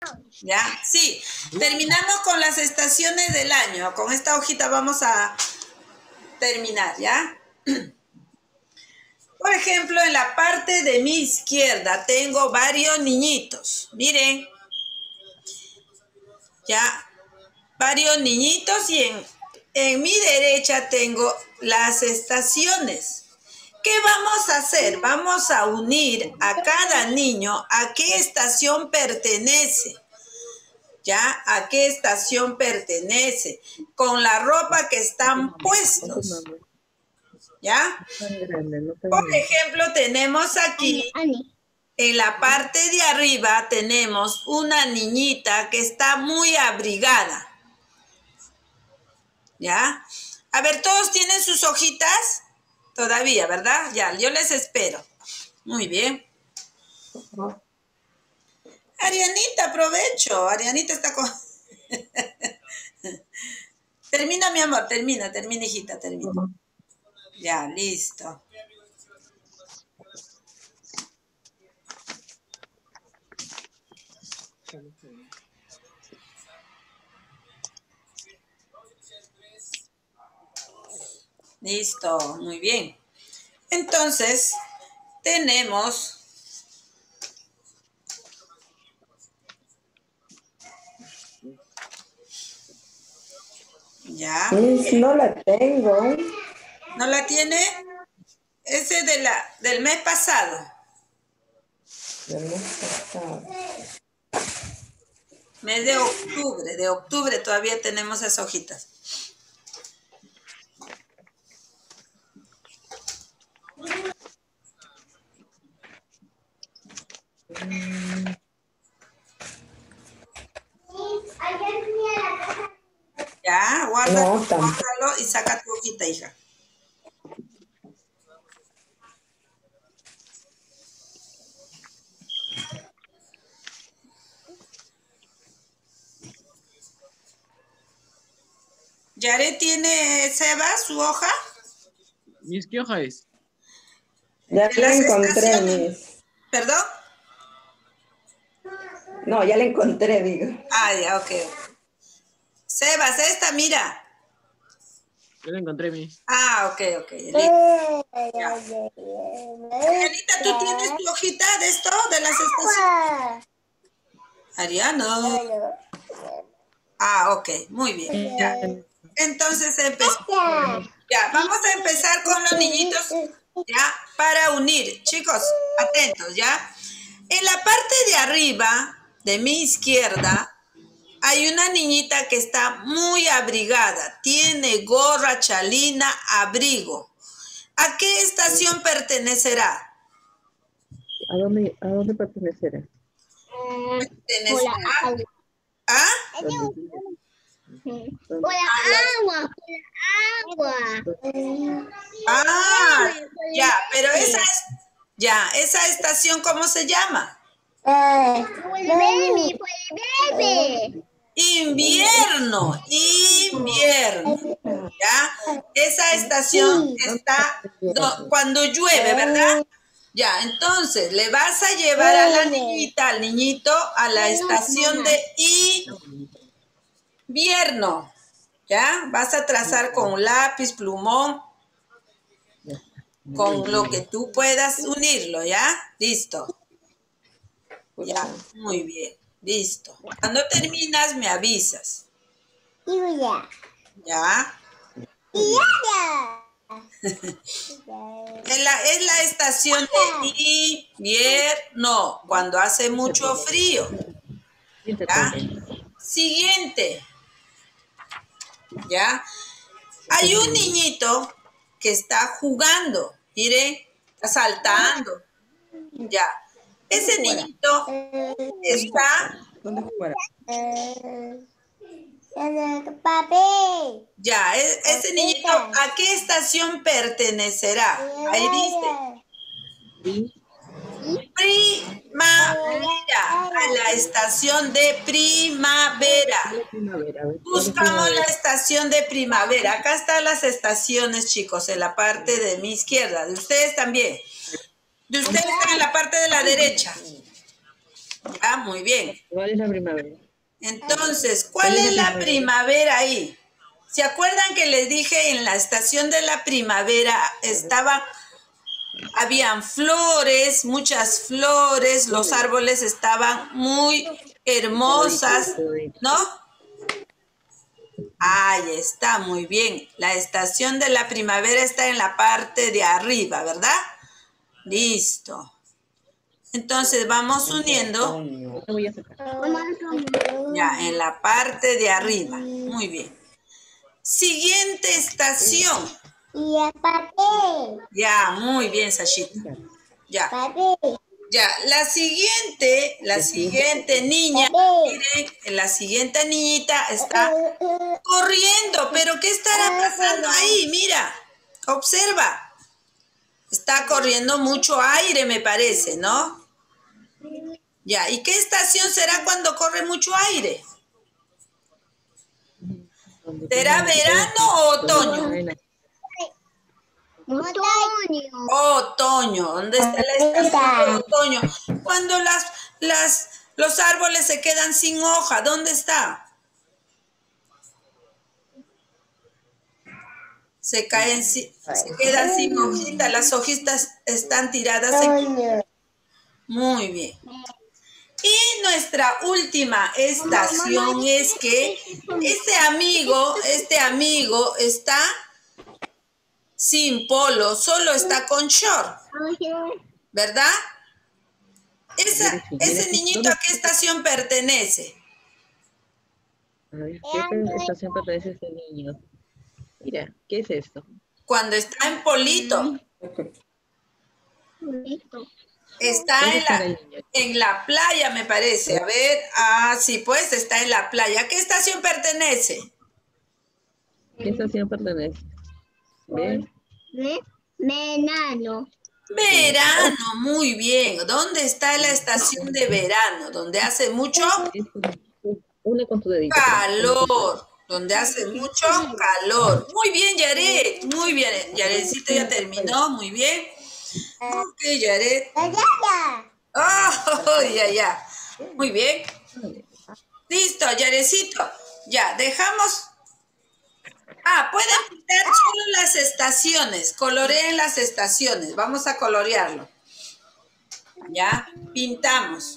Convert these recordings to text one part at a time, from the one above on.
¿Ya? Sí. Terminamos con las estaciones del año. Con esta hojita vamos a terminar, ¿ya? Por ejemplo, en la parte de mi izquierda tengo varios niñitos. Miren, ya, varios niñitos y en mi derecha tengo las estaciones. ¿Qué vamos a hacer? Vamos a unir a cada niño a qué estación pertenece. ¿Ya? ¿A qué estación pertenece? Con la ropa que están puestos. ¿Ya? Por ejemplo, tenemos aquí, en la parte de arriba, tenemos una niñita que está muy abrigada. ¿Ya? A ver, ¿todos tienen sus hojitas? Todavía, ¿verdad? Ya, yo les espero. Muy bien. Arianita, aprovecho. Arianita está con... Termina, mi amor, termina, hijita, termina. Ya, listo. Listo, muy bien. Entonces, tenemos... Ya. No la tengo. ¿No la tiene? Ese es del mes pasado. Del mes pasado. Mes de octubre todavía tenemos esas hojitas. Ya, guárdalo, guárdalo y saca tu hojita, hija. ¿Yare tiene, Seba, su hoja? ¿Mis qué hoja es? Ya la encontré, Miss. ¿Perdón? No, ya la encontré, digo. Ah, ya, ok. Sebas, esta, mira. Yo la encontré, Miss. Ah, ok. Arianita, ¿tú tienes tu hojita de esto, de las estaciones? Ariana. Ah, ok, muy bien. Ya. Entonces empezamos. Ya, vamos a empezar con los niñitos, ya, para unir. Chicos, atentos, ya. En la parte de arriba, de mi izquierda, hay una niñita que está muy abrigada. Tiene gorra, chalina, abrigo. ¿A qué estación pertenecerá? ¿A dónde pertenecerá? ¿Pertenecerá? ¿Ah? Por la agua. Ah, ya, pero esa estación, ¿cómo se llama? Invierno. ¿Ya? Esa estación está cuando llueve, ¿verdad? Ya, entonces le vas a llevar a la niñita, al niñito, a la estación de invierno. ¿Ya? Vas a trazar con un lápiz, plumón, con lo que tú puedas unirlo, ¿ya? Listo. Ya, muy bien. Listo. Cuando terminas, me avisas. ¿Ya? Es la estación de invierno, cuando hace mucho frío. ¿Ya? Siguiente. ¿Ya? Hay un niñito que está jugando. Mire, está saltando. Ya. Ese niñito está... ¿Dónde fuera? Ya, ese niñito, ¿a qué estación pertenecerá? Ahí dice. Primavera, a la estación de primavera. Buscamos la estación de primavera. Acá están las estaciones, chicos, en la parte de mi izquierda. De ustedes también. De ustedes están en la parte de la derecha. Ya, muy bien. ¿Cuál es la primavera? Entonces, ¿cuál es la primavera ahí? ¿Se acuerdan que les dije en la estación de la primavera habían flores, muchas flores, los árboles estaban muy hermosas, ¿no? Ahí está, muy bien. La estación de la primavera está en la parte de arriba, ¿verdad? Listo. Entonces vamos uniendo. Ya, en la parte de arriba. Muy bien. Siguiente estación. Ya, muy bien, Sashita. Ya. Ya, la siguiente niña, miren, la siguiente niñita está corriendo, pero ¿qué estará pasando ahí? Mira, observa. Está corriendo mucho aire, me parece, ¿no? Ya, ¿y qué estación será cuando corre mucho aire? ¿Será verano o otoño? Otoño. ¿Dónde está la estación de otoño? Cuando los árboles se quedan sin hoja, ¿dónde está? Se quedan sin hojita, las hojitas están tiradas en... Muy bien. Y nuestra última estación es que este amigo está sin polo, solo está con short, ¿verdad? Ese niñito, ¿a qué estación pertenece? A ver, ¿qué estación pertenece ese niño? Mira, ¿qué es esto? Cuando está en polito. Está en la playa, me parece. A ver, sí, pues está en la playa. ¿A qué estación pertenece? ¿Qué estación pertenece? ¿Ven? Verano. Verano, muy bien. ¿Dónde está la estación de verano? Donde hace mucho Une con tu dedito. calor. Donde hace mucho calor. Muy bien, Yaret. Muy bien. Yaretcito ya terminó. Muy bien. Ok, Yaret. Oh, ya. Muy bien. Listo, Yaretcito. Ya, dejamos. Pueden pintar solo las estaciones. Coloreen las estaciones. Vamos a colorearlo. Ya, pintamos.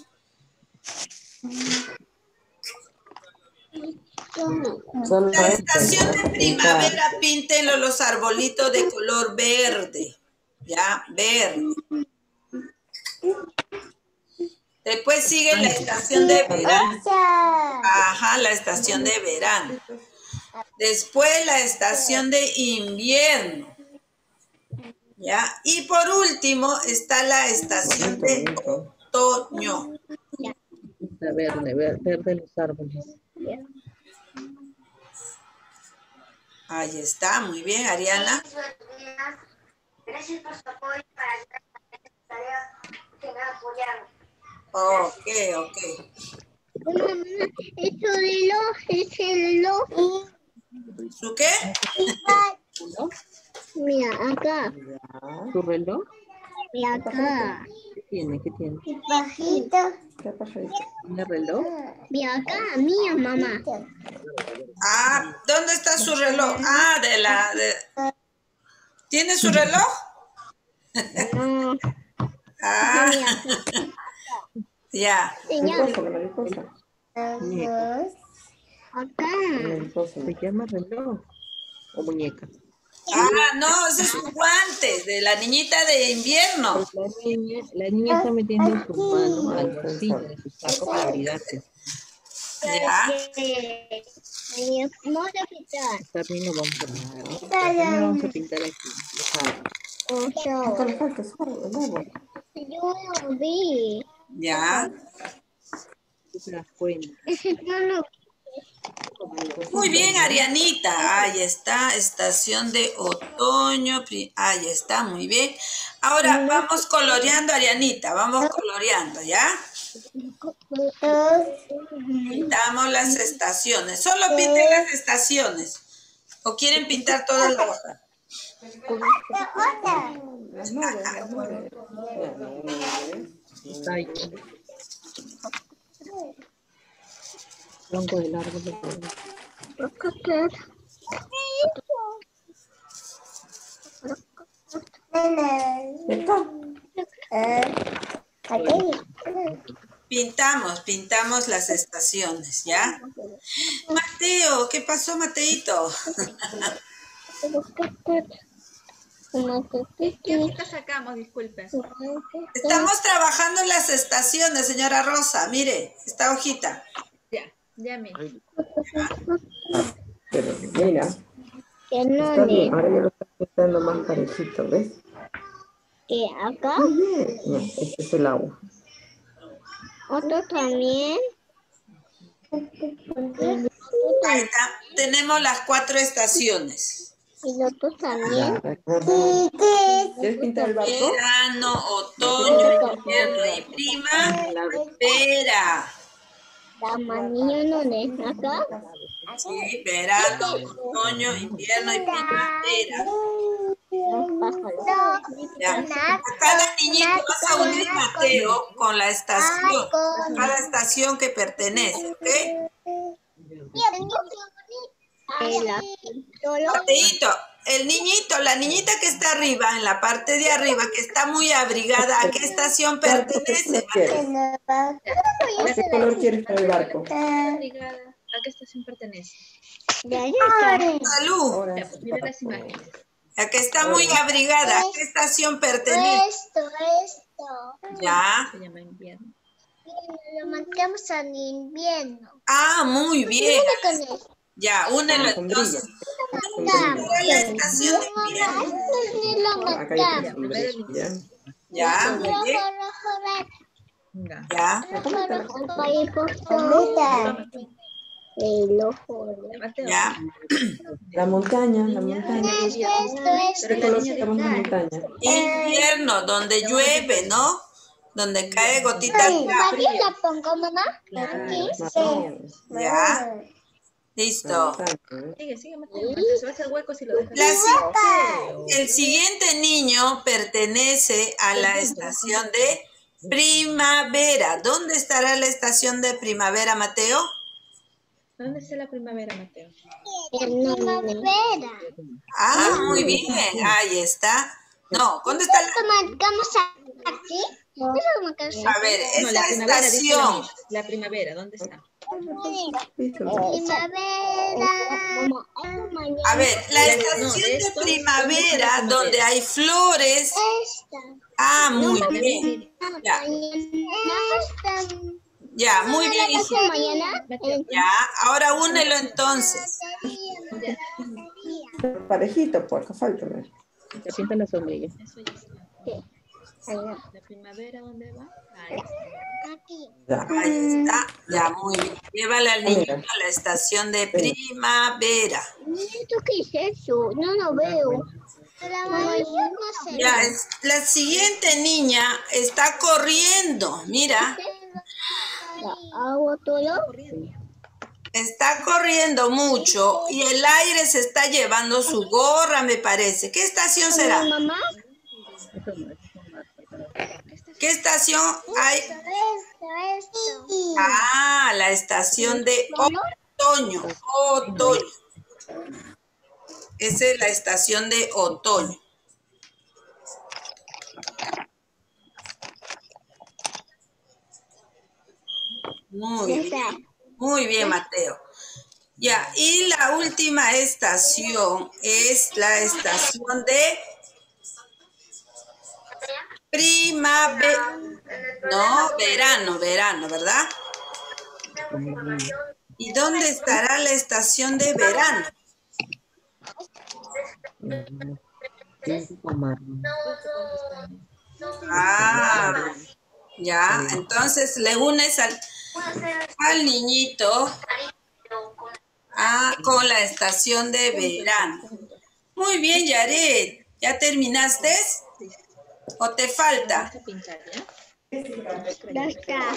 La estación de primavera, píntenlo los arbolitos de color verde. Ya, verde. Después sigue la estación de verano. Ajá, la estación de verano. Después la estación de invierno. ¿Ya? Y por último está la estación de otoño. Verde los árboles. Ahí está, muy bien, Ariana. Gracias por su apoyo para esta tarea que me ha apoyado. Ok. ¿Es el reloj? ¿Su qué? Mira, acá. ¿Tu reloj? Mira, acá. ¿Qué tiene? Bajito. ¿Un reloj? Mira, acá, mía, mamá. ¿Dónde está su reloj? ¿Tiene su reloj? No. Ya. Acá. ¿Se llama reloj o muñeca? No, ese es un guante de la niñita de invierno. La niña está metiendo su mano al bolsillo de su saco para abrigarse. Ya. Vamos a pintar. También lo vamos a pintar aquí. Yo lo vi. Ya. ¿Te das cuenta? Muy bien, Arianita. Ahí está, estación de otoño. Ahí está, muy bien. Ahora vamos coloreando, Arianita. Vamos coloreando, ¿ya? Pintamos las estaciones. Solo pinten las estaciones. ¿O quieren pintar toda la hoja? Está ahí. Tronco del árbol de poder. Pintamos las estaciones, ¿ya? Mateo, ¿qué pasó, Mateito? ¿Qué hojita sacamos? Disculpe. Estamos trabajando en las estaciones, señora Rosa. Mire, esta hojita. Ya me. Pero mira, está bien, ahora ya lo estás pintando más parejito, ¿ves? ¿Qué acá? No, este es el agua. ¿Otro también? Ahí está. Tenemos las 4 estaciones. ¿Y el otro también? ¿Quieres pintar el barco? Verano, otoño, invierno y primavera. La manilla no es acá. Sí, verano, otoño, invierno y primavera. Ya. A cada niñito vas a unir, Mateo, con la estación, cada estación que pertenece, ¿ok? Mateito, el niñito, la niñita que está arriba, en la parte de arriba, que está muy abrigada, ¿a qué estación pertenece, Mateo? ¿Qué color quieres para el barco? Obrigada. ¿A qué estación pertenece? Salud. Ya, pues mira las imágenes. La que está muy abrigada, ¿a qué estación pertenece? Esto. Ya. Se llama invierno. Lo marcamos al invierno. Ah, muy bien. Con esto. Ya, únelo entonces. ¿Dónde estará la estación de invierno? Acá hay otra sombrilla. Ya, muy bien. Ya. Ya. La montaña. ¿Qué color Esto. sacamos la montaña? Invierno, donde llueve, ¿no? Donde cae gotitas de agua. ¿Aquí la pongo, mamá? Aquí. Ya. Listo. Sigue, Mateo. Se va a hacer huecos y lo dejas. El siguiente niño pertenece a la estación de primavera. ¿Dónde estará la estación de primavera, Mateo? ¿Dónde está la primavera, Mateo? Primavera. Ah, muy bien. Ahí está. No, ¿dónde está la...? Marcamos aquí. A ver, No, esa la primavera, dice estación. la primavera, ¿dónde está? A ver, la estación de primavera donde hay flores. Ah, muy bien. Ya. Ya, muy bien, hijito. Ya, ahora únelo entonces. Parejito, porfa, faltame. Pinta la sombrilla. Eso ya está. ¿La primavera dónde va? Ahí está. Ya. Ahí está. Ya, muy bien. Llévale al niñito a la estación de primavera. ¿Esto qué es eso? No lo veo. Ya, la siguiente niña está corriendo. Mira. ¿Hago todo? Está corriendo mucho y el aire se está llevando su gorra, me parece. ¿Qué estación será? ¿Mamá? ¿Qué estación hay? Esto. Ah, la estación de otoño. Otoño. Esa es la estación de otoño. Muy bien, Mateo. Ya, y la última estación es la estación de primavera. No, verano, ¿verdad? ¿Y dónde estará la estación de verano? Ah, ya, entonces le unes al niñito con la estación de verano. Muy bien, Yaret. ¿Ya terminaste? ¿O te falta? Vamos a pintar, ¿ya? Ya está.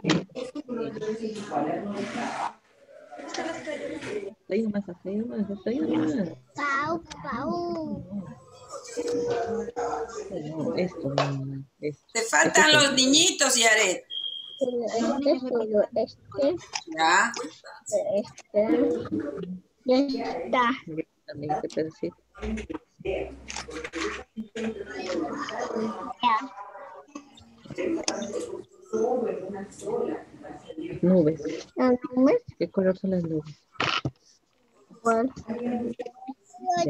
Ahí nomás. Pau. No, esto. Te faltan los niñitos, Yaret. Ya. Ya está. También este pedacito. Nubes. ¿Las nubes? ¿Qué color son las nubes? ¿Cuál? Ya,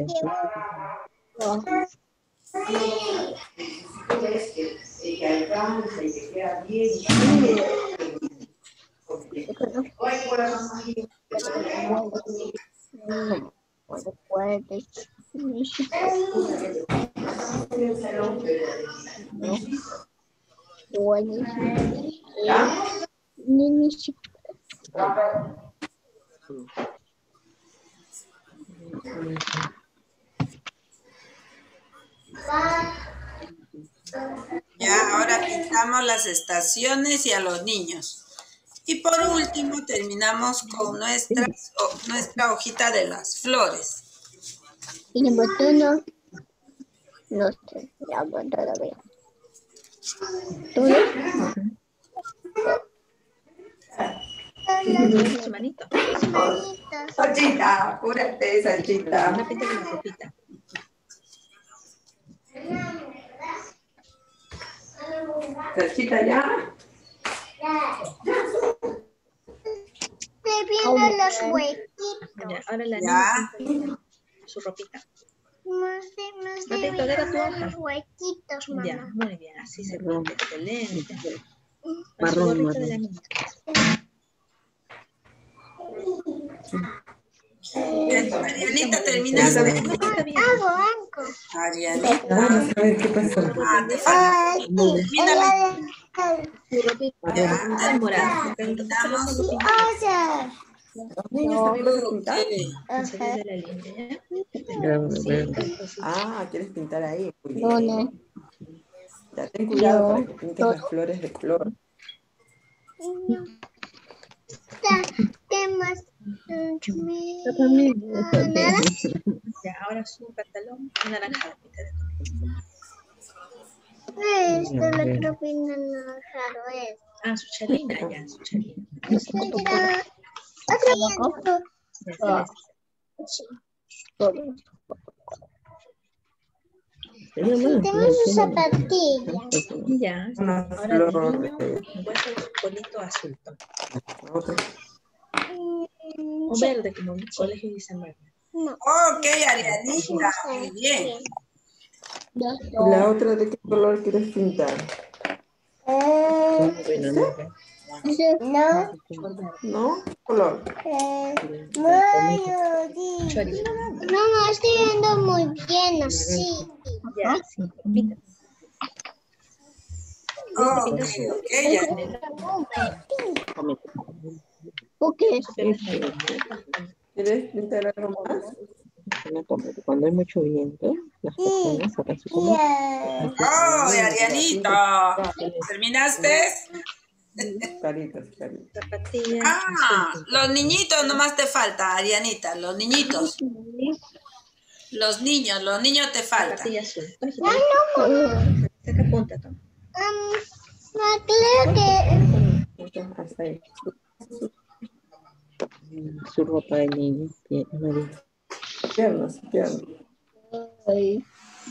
Ya, ahora pintamos las estaciones y a los niños. Y por último terminamos con nuestra hojita de las flores. Y el botón no sé, ya voy todavía. Su manito. Sanchita, apúrate, Sanchita. Una pinta con la ropita. Sanchita, ya. Estoy viendo los huequitos. Ya, ahora la Ya. niña pinta su ropita. No estoy Matito, agarra tu viendo hoja. los huequitos, mamá. Ya, muy bien, así se pinta, excelente. Con su Marrón, gorrito marrón. de la niña. Arianita, terminaste. Banco. Arianita. A ver qué pasó. Te falta. Termina. Su ropita morada. Terminamos. Los niños también vas a pintar. Salir de la línea, ¿ya? Verde, Sí, verde. entonces, Ah, ¿quieres pintar ahí? Muy bien. ¿Dónde? Ya, ten cuidado para que pintes las flores de color. Temas. ya, ahora su pantalón anaranjado. Pinta de Esto es lo que opina raro es. Ah, su chalina, ya, su chalina. Otro Ya, tenemos sus zapatillas. ya. Una Ahora el flor niño de encuentra su colito azul. otra. O verde, como en el colegio de San Bernardo. Ok, Arianita. Muy bien. ¿La otra de qué color quieres pintar? Bueno, no. ¿No? Color. Chorito. No, estoy viendo muy bien así. Ya, sí, pinta. Ok, ya. Ok. ¿Quieres pintar algo más? Cuando hay mucho viento, las personas sacan su comida. Oh, Arianita. ¿Terminaste? Caritas, caritas. Zapatillas. Ah, los niñitos nomás te falta, Arianita. Los niñitos. Los niños te faltan. Zapatilla azul. No. Saca punta, toma. Creo que Hasta ahí. Su ropa de niño, amarilla. Piernas, piernas. de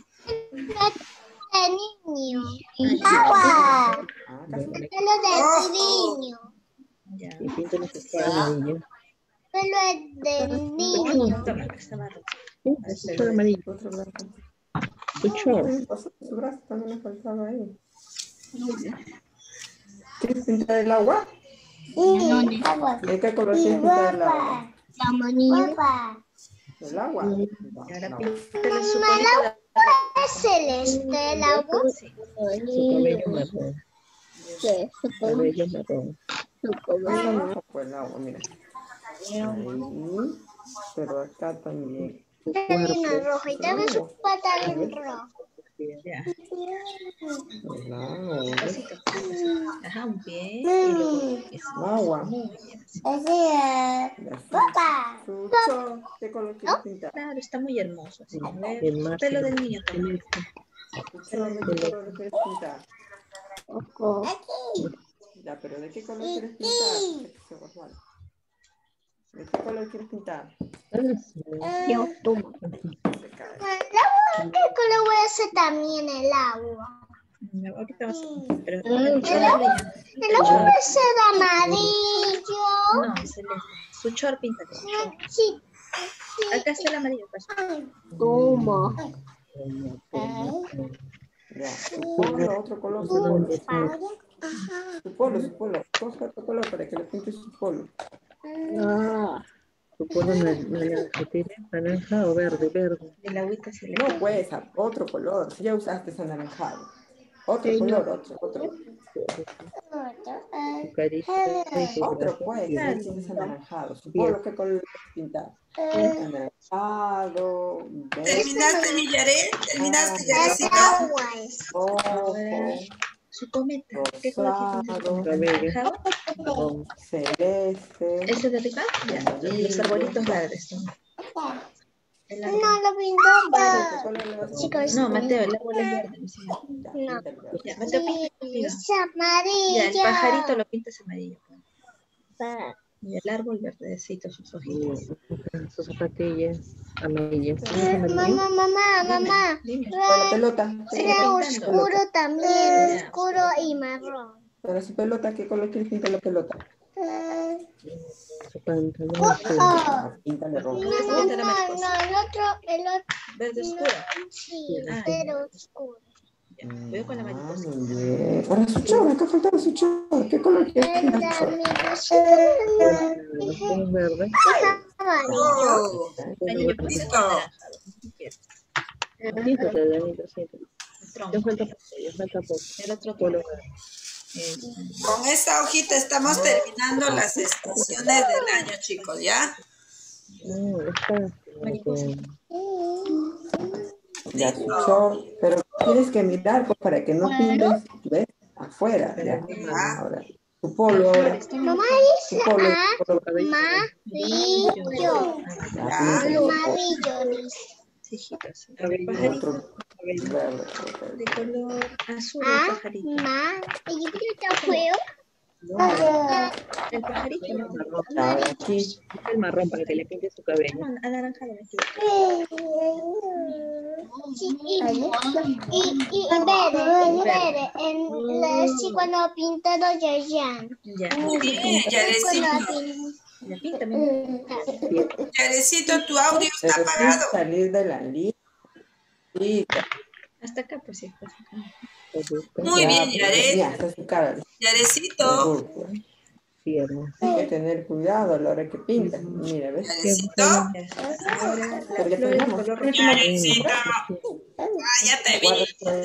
niño. Agua. Pelo de niño. Ya. Y pinta la ropa amarillo. Pelo de niño. Toma, está marrón. Su amarillo. Otro blanco. Su short. Su brazo también le faltaba ahí. ¿Quieres pintar el agua? Agua. ¿De qué color quieres pintar el agua? Amarillo. ¿El agua? Y ahora píntale su colito. Es celeste el agua. Sí. Su cabello marrón. Su cabello marrón. Esa no fue el agua, mira. Ahí. Pero acá también. Una roja y también su pantalón rojo. Ya. El agua. Pasito. Ajá, un pie. Y luego es Agua. muy bien. Así. Papá. Su short, ¿qué color quieres pintar? Claro, está muy hermoso. Así. A ver, El mar. pelo del niño también. Su short, ¿de qué color quieres pintar? Ya, pero ¿de qué color quieres pintar? ¿De qué color quieres pintar? Yo tomo. ¿Qué color voy a hacer también el agua? Ahorita vas a... Pero, El agua va a ser amarillo. no, celeste. Su chor pinta. Sí. Acá está el amarillo. Pues. Toma. Ya, su polo, otro color, su polo. Su polo. Coge otro color para que le pintes su polo. Tu polo naranja, ¿tiene naranja o verde? Verde. El agüita celeste. No, pues, otro color. Si ya usaste ese anaranjado. Otro color, otro. Tu carita y tu Otro, brazo. pues, ya tienes anaranjado. Su polo, ¿qué color quieres pintar? Anaranjado, verde, ¿Terminaste, mi Yaret? ¿Terminaste, Yarecito? rojo, Su cometa. ¿Qué color rosado, Cabello. anaranjado? celeste. ¿Ese de arriba? Ya. Y los arbolitos verdes. El árbol. No lo ¿Qué pinto. color le vas a Chicos, pintar? No, Mateo, el árbol es verde. mi señor. Ya, No. pinta el verde. Ya, Mateo, pinta rápido. Es Ya, amarillo. el pajarito lo pintas amarillo. Y el árbol verdecito, sus ojitos. Sus zapatillas amarillas. ¿Tienes amarillo? Mamá. Dime. Para la pelota. Sigue Era pintando. oscuro también, oscuro y marrón. Para su pelota, ¿qué color quieres pintar la pelota? Su pantalón. Píntale rojo. ¿Cómo se pinta la mariposa? El otro, Verde oscuro. sí, Ah. pero oscuro. Ya, voy con la mariposa. Muy bien. Ahora su chor, acá faltaba su chor. ¿Qué color quieres pintar su chor? Es verde. Oh, Amarillo, pues, listo. anaranjado. Siéntate, Danilo, siéntate. El tronco. Ya falta poco. El otro Polo tronco. verde. Con esta hojita estamos terminando las estaciones del año, chicos, ¿ya? No, está. Ya su chor. Pero tienes que mirar pues, para que no pintes, ¿ves? Afuera. Ya. Ahora, su polo ahora. Mamá Su dice polo. amarillo. Ya, píntale su polo. Amarillo dice. Hijitos. Cabello. Pajarito Otro verde. de color azul, el pajarito. ¿Y qué está feo? El pajarito, ¿no? Ahora aquí. El marrón para que le pinte su cabello. No, anaranjado, me equivoco. Y verde. Sí, cuando pintaron ya. Ya. Muy bien, Yarecito. Ya, píntame. Yarecito, tu audio está Pero sin apagado. salir de la línea. Sí, Hasta acá, pues sí. Muy bien, Yaret. ya, hasta su cara. Yarecito, Sí, hermoso. Hay que tener cuidado a la hora que pintas. Mira, ¿ves? Yarecito, Ahora, Pero ya flores terminamos. color Yarecito. Ah, ya te vi.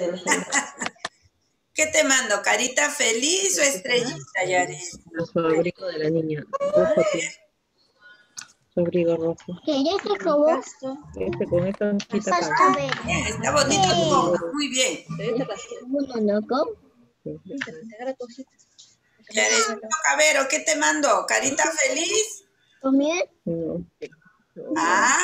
¿Qué te mando? ¿Carita feliz o estrellita, Yaret? Su abrigo de la niña. Rojo. Su abrigo rojo. Que ya se acabó. pasto. Con esta hojita Pasta acá. Bien, está bonito tu hoja. Muy bien. Te rasgué. uno loco. Píntame, te agarra tu hojita. Yarecito Cabero, ¿qué te mando? ¿Carita feliz? ¿También? No. Ah.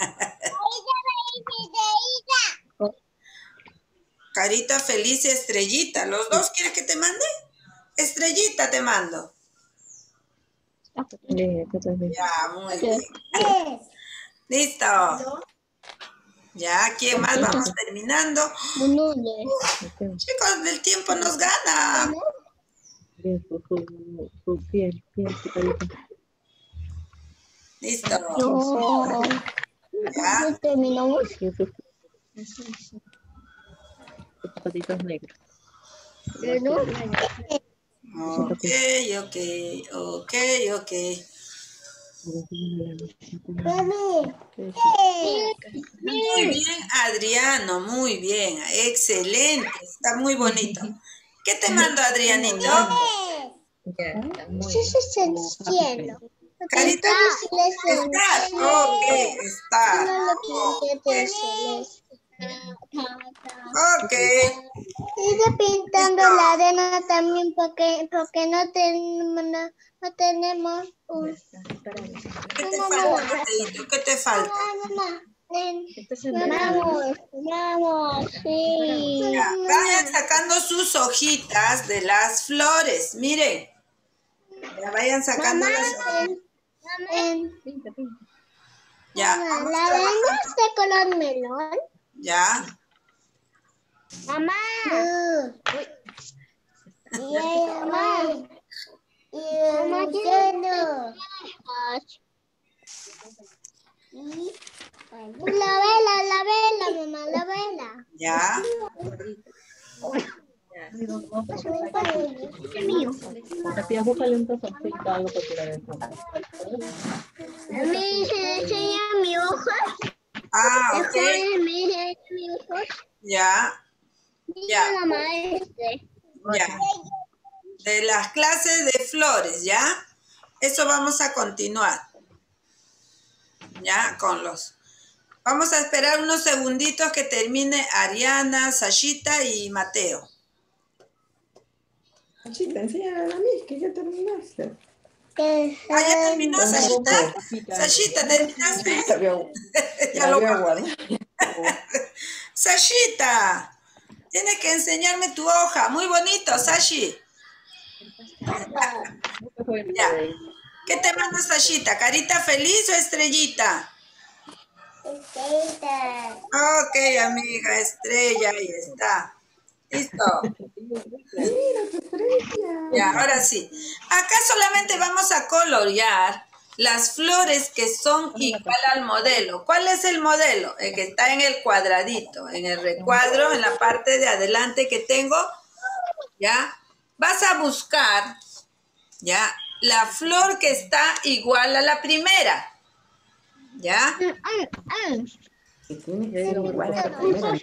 Carita feliz y estrellita. ¿Los dos quieres que te mande? Estrellita te mando. Acá también. Ya, muy bien. Listo. Ya, ¿quién más? Vamos terminando. Chicos, el tiempo nos gana. Bien, su piel, su carita. Listo. Ya. Terminamos. Y sus patitas negras. Ok. Muy bien, Adriano, muy bien. Excelente, está muy bonito. ¿Qué te mando, Adrianito? Ya, está muy Ese es el cielo. Carita, está. Ok, está. Ok. Sigue pintando la arena también porque no tenemos Ya está, para eso. ¿Qué te falta, Mateito? ¿Qué te falta? Mamá, Vamos, sí. Ya, vayan sacando sus hojitas de las flores. Miren. Ya vayan sacando las hojitas. Ya, vamos La venda es de color melón. ya. Mamá. La vela, mamá, la vela. Ya. Tía, búscale un tazoncito, algo para tirar el fondo. Me enseña mi hoja. Ah, ok. Mire, mi hoja. Ya. Ya. Mamá, Ya. De las clases de flores, ¿ya? Eso vamos a continuar. Ya, con los... Vamos a esperar unos segunditos que termine Ariana, Sashita y Mateo. Sashita, enséñale a mí, que ya terminaste. Ah, ¿ya terminó, Sashita? Sashita, ¿terminaste? Ya lo acabé. Sashita, tienes que enseñarme tu hoja. Muy bonito, Sashi. Ya. ¿Qué te manda Sashita? ¿Carita feliz o estrellita? Estrella. Ok, amiga, estrella, ahí está. ¿Listo? Mira, tu estrella. Ya, ahora sí. Acá solamente vamos a colorear las flores que son igual al modelo. ¿Cuál es el modelo? El que está en el cuadradito, en el recuadro, en la parte de adelante que tengo. ¿Ya? Vas a buscar, ¿ya? La flor que está igual a la primera. ¿Ya? Que tiene que ser igual a la primera.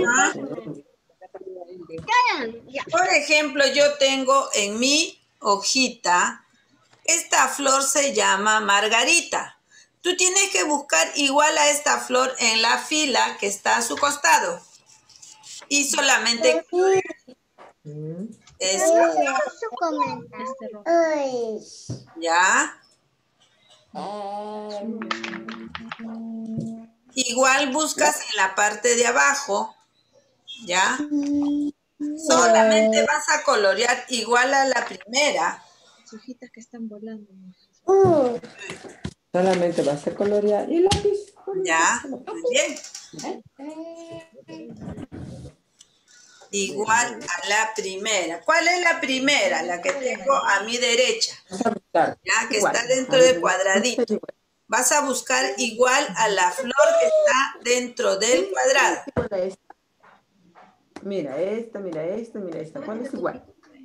Por ejemplo, yo tengo en mi hojita, esta flor se llama Margarita. Tú tienes que buscar igual a esta flor en la fila que está a su costado. Y solamente ¿ya? Igual buscas en la parte de abajo, ¿ya? Solamente vas a colorear igual a la primera. Las hojitas que están volando. Solamente vas a colorear y lápiz. Ya, muy bien. Igual a la primera. ¿Cuál es la primera? La que tengo a mi derecha. Ya, que está dentro del cuadradito. Vas a buscar igual a la flor que está dentro del cuadrado. Mira esta, mira esta, mira esta. ¿Cuál es igual?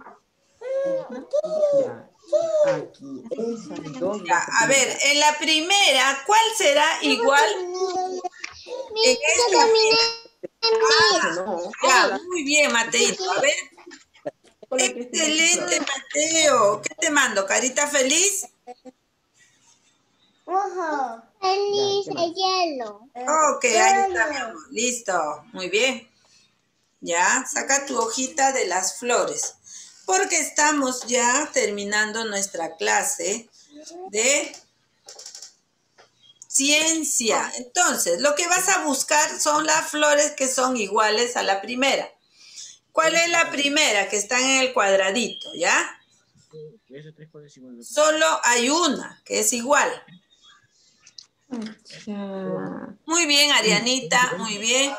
Ya. Aquí, esas dos. Ya, a ver, en la primera, ¿cuál será igual? En esta ya, muy bien, Mateito. A ver. Excelente, Mateo. ¿Qué te mando? ¿Carita feliz? Feliz de hielo. Ok, ahí está, mi amor. Listo. Muy bien. Ya, saca tu hojita de las flores. Porque estamos ya terminando nuestra clase de ciencia. Entonces, lo que vas a buscar son las flores que son iguales a la primera. ¿Cuál es la primera que está en el cuadradito, ya? Solo hay una que es igual. Muy bien, Arianita, muy bien.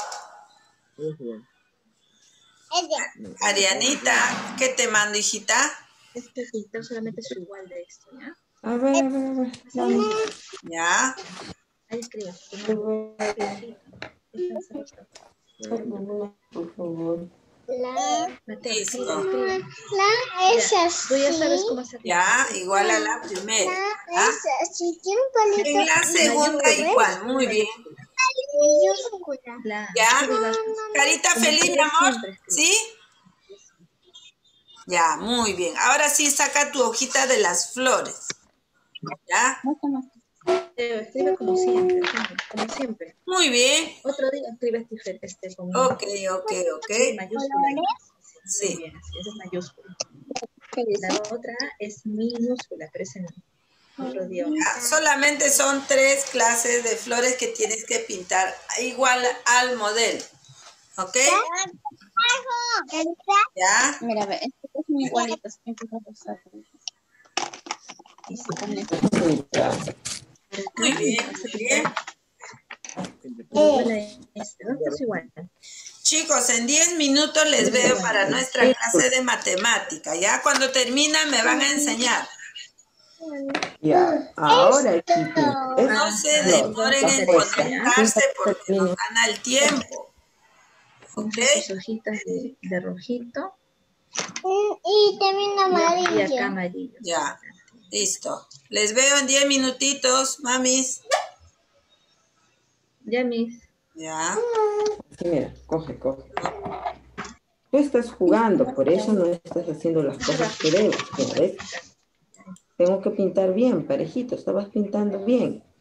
Arianita, ¿qué te mando, hijita? Este pintor solamente es igual de esto, ¿ya? A ver. Ya. Ahí escribe. Por favor. Mateo, Listo. escribe. La es así. Tú ya sabes cómo hacer. Ya, igual a la primera. La es así. Tiene un palito. En la segunda igual, muy bien. Ya. Carita feliz, mi amor. ¿Sí? Ya, muy bien. Ahora sí, saca tu hojita de las flores. ¿Ya? Escribe como siempre, como siempre. Muy bien. Otro día escribes diferente. Con Ok. mayúscula. Sí. Bien, así, esa es mayúscula. La otra es minúscula, pero ese no. Otro día. Ya, solamente son 3 clases de flores que tienes que pintar igual al modelo. ¿Ok? ¿Ya? Mira, ve, estos son igualitos. Muy bien, muy bien. Es igual. Chicos, en 10 minutos les veo para nuestra clase de matemática. Ya cuando terminan me van a enseñar. Ya, ahora chicos. No se demoren en conectarse porque nos gana el tiempo. ¿Ok? Sus hojitas de rojito. Y también Y acá amarillo. amarillo. Ya, listo. Les veo en 10 minutitos, mamis. Ya, mis. Ya. Sí, mira, coge. Tú estás jugando, por eso no estás haciendo las cosas que debes. ¿Ya ves? Tengo que pintar bien, parejito. Estabas pintando bien.